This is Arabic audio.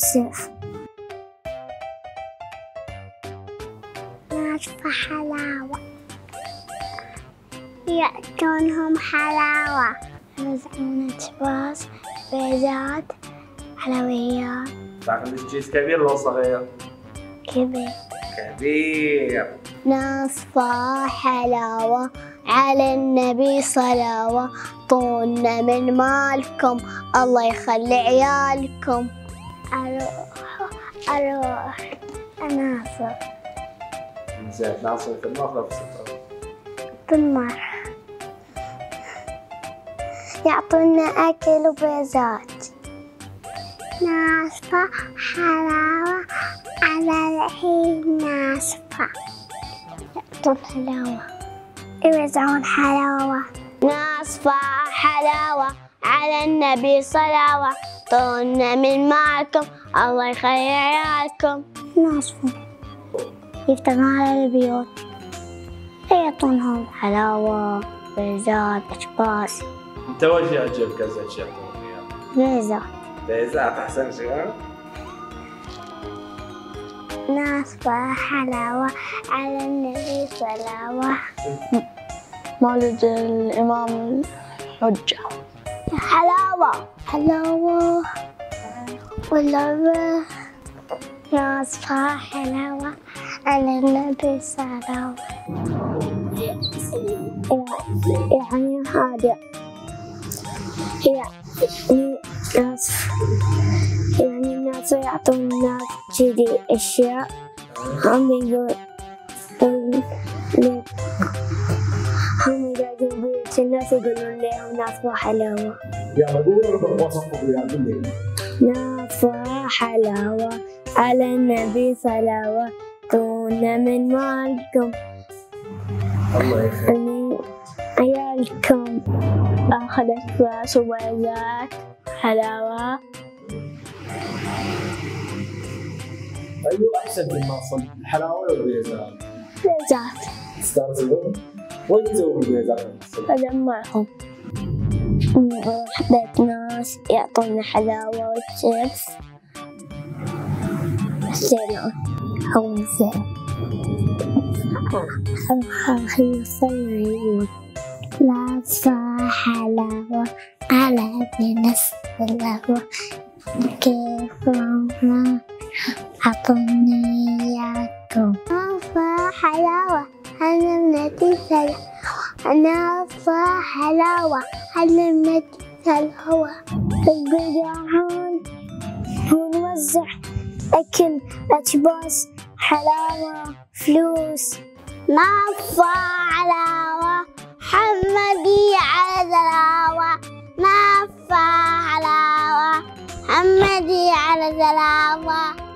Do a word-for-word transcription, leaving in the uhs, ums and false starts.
السيف. ناصفة حلاوة، يأتونهم حلاوة. يوزعون أجباس، بيضات، حلويات. تعرف الجيس كبير ولا صغير؟ كبير. كبير. ناصفة حلاوة على النبي صلاوة، طولنا من مالكم الله يخلي عيالكم. أروح أروح أناصر. زين، ناصر في النار ولا في السطر؟ في النار. يعطونا أكل وبيضات. ناصفة حلاوة على الحين ناصفة، يعطون حلاوة، يوزعون حلاوة. ناصفة حلاوة على النبي صلاوة، طولنا من معكم الله يخلي عيالكم. ناصفة يفتحون على البيوت، يعطونهم حلاوة، بيضات، أجباس. انت وش يعجبك ازين شيء يعطونك اياه؟ بيضات. بيضات احسن شيء؟ ناصفة حلاوة على النبي صلاوة. مولد الإمام الحجة. حلاوة حلاوة واللعبة. ناصفة حلاوة على النبي صلاوة. يعني هذا يعني ناس، يعني الناس يعطون الناس كذي أشياء، هم يقول هم يلاقون بيت الناس يقولون لهم ناصفة حلاوة. يلا قولوا وصفوا لي عندي. ناصفة حلاوة على النبي صلاوة، طولنا من مالكم الله يخليك عيالكم. أخذت فاس وبيضات حلاوة. ايوه احسن من الناصر، الحلاوه ولا البيضات؟ بيضات. تسترسلون؟ وين تسوون البيضات؟ أجمعهم. نروح بيت ناس يعطونا حلاوة وشيبس. زين هو زين. خلصنا يقول ناصفة حلاوة على ابن الصلاوة، كيف ما عطوني إياكم. ناصفة حلاوة على النبي صلاوة، ناصفة حلاوة على النبي صلاوة. البيضان ونوزع أكل، أجباس، حلاوة، فلوس. ناصفة حلاوة حمدي على زلاوة، ناصفة حلاوة حمدي على زلاوة.